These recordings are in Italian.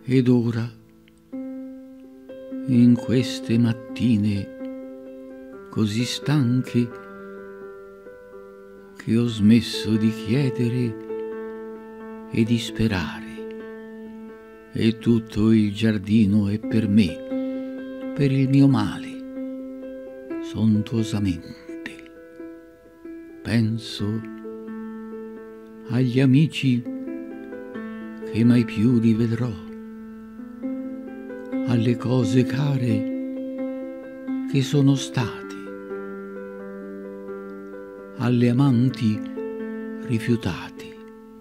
Ed ora, in queste mattine così stanche, che ho smesso di chiedere e di sperare, e tutto il giardino è per me, per il mio male, sontuosamente. Penso agli amici che mai più rivedrò, alle cose care che sono state, alle amanti rifiutate,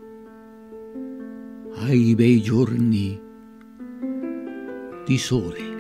ai bei giorni di sole.